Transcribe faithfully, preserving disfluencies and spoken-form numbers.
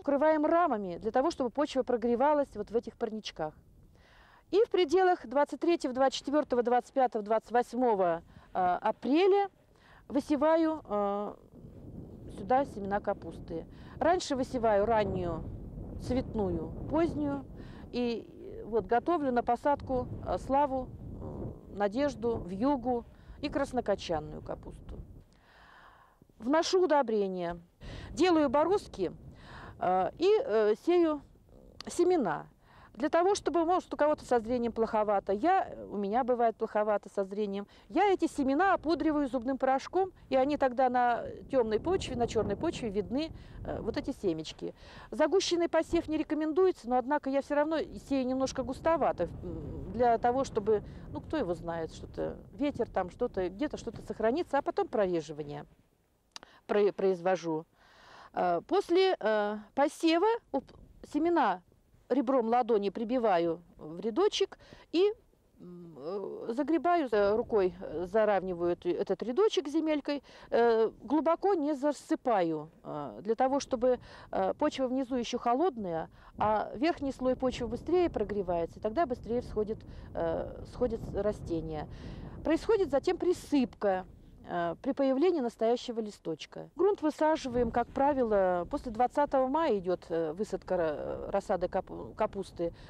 укрываем рамами для того, чтобы почва прогревалась вот в этих парничках. И в пределах двадцать третьего, двадцать четвёртого, двадцать пятого, двадцать восьмого апреля высеваю э, сюда семена капусты. Раньше высеваю раннюю, цветную, позднюю. И вот готовлю на посадку Славу, Надежду, Вьюгу и краснокочанную капусту. Вношу удобрения, делаю бороздки э, и э, сею семена. Для того, чтобы, может, у кого-то со зрением плоховато, я, у меня бывает плоховато со зрением, я эти семена опудриваю зубным порошком, и они тогда на темной почве, на черной почве видны э, вот эти семечки. Загущенный посев не рекомендуется, но, однако, я все равно сею немножко густовато, для того, чтобы, ну, кто его знает, что-то, ветер там, что-то, где-то что-то сохранится, а потом прореживание произвожу. После э, посева семена ребром ладони прибиваю в рядочек и загребаю рукой, заравниваю этот рядочек земелькой, глубоко не засыпаю, для того, чтобы почва внизу еще холодная, а верхний слой почвы быстрее прогревается, и тогда быстрее всходит, всходит растение. Происходит затем присыпка при появлении настоящего листочка. Грунт высаживаем, как правило, после двадцатого мая идет высадка рассады капусты.